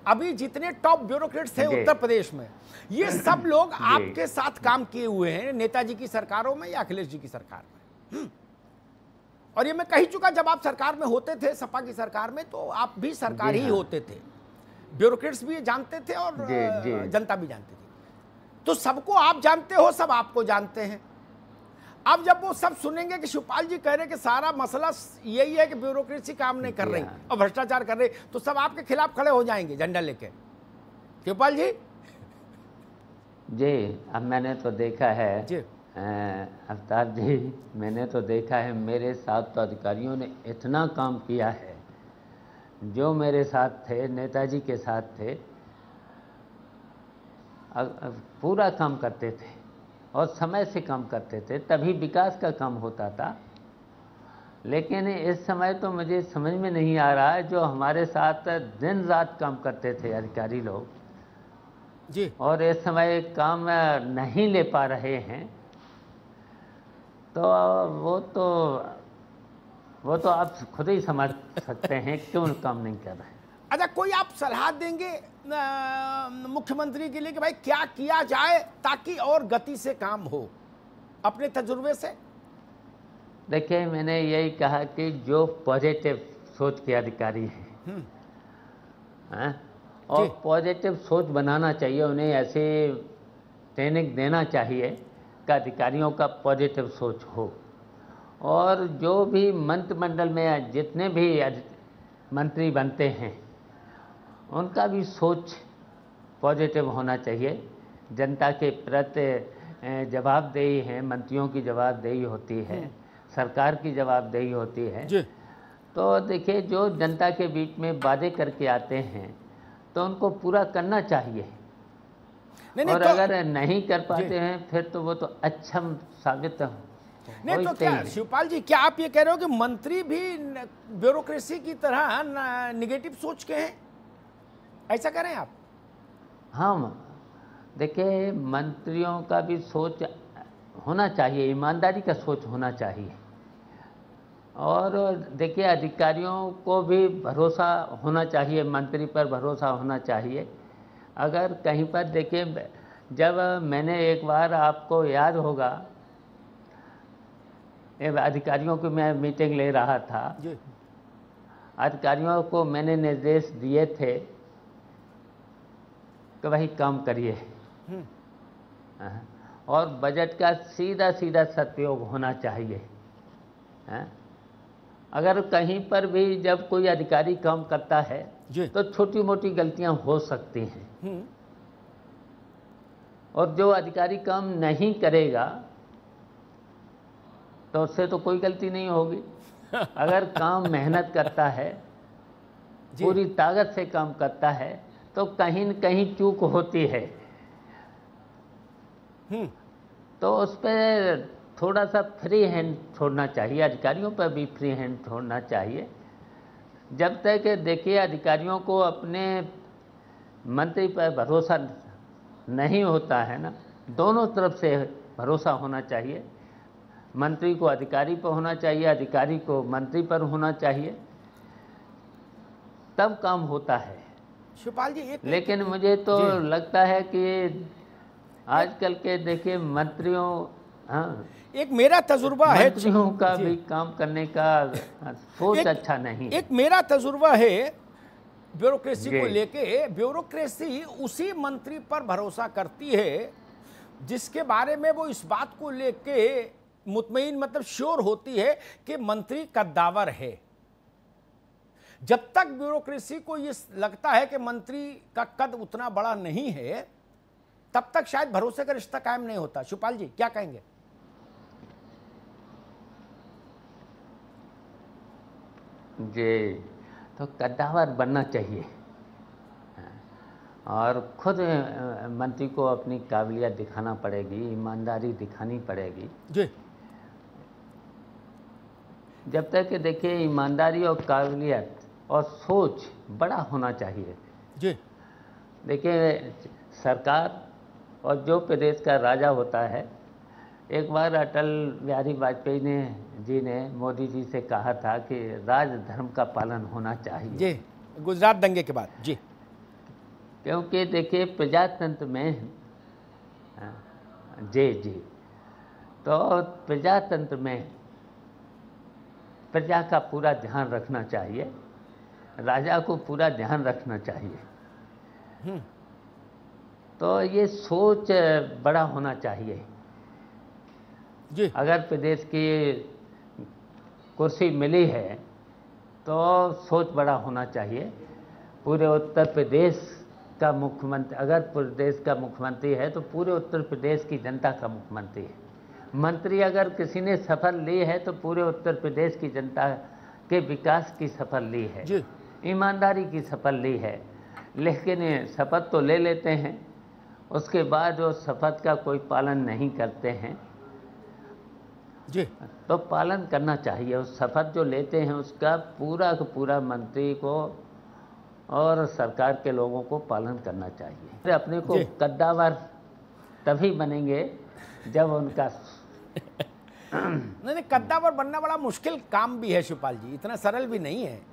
अभी जितने top bureaucrats थे उत्तर प्रदेश में, ये सब लोग आपके साथ काम किए हुए हैं नेताजी की सरकारों में या अखिलेश जी की सरकार में। और ये मैं कह चुका, जब आप सरकार में होते थे, सपा की सरकार में, तो आप भी सरकार ही होते थे, ब्यूरोक्रेट्स भी जानते थे और जनता भी जानती थी। तो सबको आप जानते हो, सब आपको जानते हैं। अब जब वो सब सुनेंगे कि शिवपाल जी कह रहे कि सारा मसला यही है कि ब्यूरोक्रेसी काम नहीं कर रही और भ्रष्टाचार कर रही, तो सब आपके खिलाफ खड़े हो जाएंगे झंडा लेके। शिवपाल जी अब मैंने तो देखा है जी, अवतार जी, मैंने तो देखा है, मेरे साथ तो अधिकारियों ने इतना काम किया है, जो मेरे साथ थे, नेताजी के साथ थे, पूरा काम करते थे और समय से काम करते थे, तभी विकास का काम होता था। लेकिन इस समय तो मुझे समझ में नहीं आ रहा है, जो हमारे साथ दिन रात काम करते थे अधिकारी लोग जी, और इस समय काम नहीं ले पा रहे हैं, तो वो तो आप खुद ही समझ सकते हैं क्यों काम नहीं कर रहे हैं। अच्छा, कोई आप सलाह देंगे मुख्यमंत्री के लिए कि भाई क्या किया जाए ताकि और गति से काम हो, अपने तजुर्बे से? देखिए, मैंने यही कहा कि जो पॉजिटिव सोच के अधिकारी हैं, और पॉजिटिव सोच बनाना चाहिए, उन्हें ऐसे ट्रेनिंग देना चाहिए कि अधिकारियों का पॉजिटिव सोच हो। और जो भी मंत्रिमंडल में जितने भी मंत्री बनते हैं, उनका भी सोच पॉजिटिव होना चाहिए। जनता के प्रति जवाबदेही है, मंत्रियों की जवाबदेही होती है, सरकार की जवाबदेही होती है। तो देखिए, जो जनता के बीच में वादे करके आते हैं तो उनको पूरा करना चाहिए। और अगर नहीं कर पाते हैं फिर तो वो तो अच्छा साबित नहीं। तो क्या शिवपाल जी, क्या आप ये कह रहे हो कि मंत्री भी ब्यूरोक्रेसी की तरह निगेटिव सोच के हैं, ऐसा कह रहे हैं आप? हाँ, देखिए, मंत्रियों का भी सोच होना चाहिए, ईमानदारी का सोच होना चाहिए। और देखिए, अधिकारियों को भी भरोसा होना चाहिए, मंत्री पर भरोसा होना चाहिए। अगर कहीं पर देखिए, जब मैंने एक बार, आपको याद होगा, अधिकारियों की मैं मीटिंग ले रहा था, अधिकारियों को मैंने निर्देश दिए थे कि वही काम करिए और बजट का सीधा सीधा सदुपयोग होना चाहिए। अगर कहीं पर भी जब कोई अधिकारी काम करता है तो छोटी मोटी गलतियां हो सकती हैं, और जो अधिकारी काम नहीं करेगा तो उससे तो कोई गलती नहीं होगी। अगर काम मेहनत करता है, पूरी ताकत से काम करता है, तो कहीं न कहीं चूक होती है, तो उस पर थोड़ा सा फ्री हैंड छोड़ना चाहिए, अधिकारियों पर भी फ्री हैंड छोड़ना चाहिए। जब तक देखिए, अधिकारियों को अपने मंत्री पर भरोसा नहीं होता है ना, दोनों तरफ से भरोसा होना चाहिए। मंत्री को अधिकारी पर होना चाहिए, अधिकारी को मंत्री पर होना चाहिए, तब काम होता है। शिवपाल जी, लेकिन मुझे तो लगता है कि आजकल के देखिए मंत्रियों, एक मेरा तजुर्बा है, मंत्रियों का भी काम करने का सोच अच्छा नहीं। एक मेरा तजुर्बा है ब्यूरोक्रेसी को लेके। ब्यूरोक्रेसी उसी मंत्री पर भरोसा करती है जिसके बारे में वो इस बात को लेके मुतमईन, मतलब श्योर होती है कि मंत्री कद्दावर है। जब तक ब्यूरोक्रेसी को ये लगता है कि मंत्री का कद उतना बड़ा नहीं है, तब तक शायद भरोसे का रिश्ता कायम नहीं होता। शिवपाल जी क्या कहेंगे? जी, तो कद्दावर बनना चाहिए और खुद मंत्री को अपनी काबिलियत दिखाना पड़ेगी, ईमानदारी दिखानी पड़ेगी। जब तक कि देखिए, ईमानदारी और काबिलियत और सोच बड़ा होना चाहिए। देखिए, सरकार और जो प्रदेश का राजा होता है, एक बार अटल बिहारी वाजपेयी जी ने मोदी जी से कहा था कि राजधर्म का पालन होना चाहिए। गुजरात दंगे के बाद क्योंकि देखिए प्रजातंत्र में जी जी, तो प्रजातंत्र में प्रजा का पूरा ध्यान रखना चाहिए, राजा को पूरा ध्यान रखना चाहिए। तो ये सोच बड़ा होना चाहिए जी। अगर प्रदेश की कुर्सी मिली है तो सोच बड़ा होना चाहिए। पूरे उत्तर प्रदेश का मुख्यमंत्री, अगर प्रदेश का मुख्यमंत्री है तो पूरे उत्तर प्रदेश की जनता का मुख्यमंत्री है। मंत्री अगर किसी ने शपथ ली है तो पूरे उत्तर प्रदेश की जनता के विकास की शपथ ली है, ईमानदारी की शपथ ली है। लेकिन शपथ तो ले लेते हैं, उसके बाद वो शपथ का कोई पालन नहीं करते हैं जी। तो पालन करना चाहिए। उस शपथ जो लेते हैं उसका पूरा का पूरा मंत्री को और सरकार के लोगों को पालन करना चाहिए। अपने को कद्दावर तभी बनेंगे जब उनका नहीं, कद्दावर बनना बड़ा मुश्किल काम भी है शिवपाल जी, इतना सरल भी नहीं है।